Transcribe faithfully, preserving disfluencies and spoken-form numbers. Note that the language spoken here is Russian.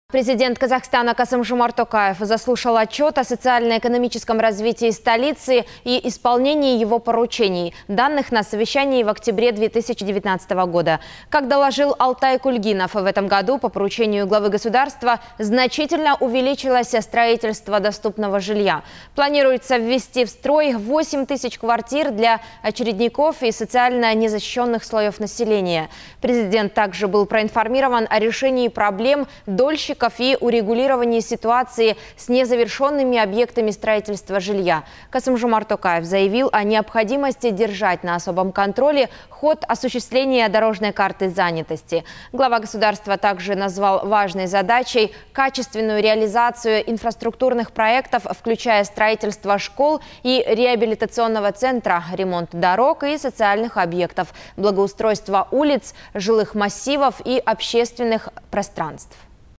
Президент Казахстана Касым-Жомарт Токаев заслушал отчет о социально-экономическом развитии столицы и исполнении его поручений, данных на совещании в октябре две тысячи девятнадцатого года. Как доложил Алтай Кульгинов, в этом году по поручению главы государства значительно увеличилось строительство доступного жилья. Планируется ввести в строй восемь тысяч квартир для очередников и социально незащищенных слоев населения. Президент также был проинформирован о решении проблем дольщиков и урегулировании ситуации с незавершенными объектами строительства жилья. Касым-Жомарт Токаев заявил о необходимости держать на особом контроле ход осуществления дорожной карты занятости. Глава государства также назвал важной задачей качественную реализацию инфраструктурных проектов, включая строительство школ и реабилитационного центра, ремонт дорог и социальных объектов, благоустройство улиц, жилых массивов и общественных пространств.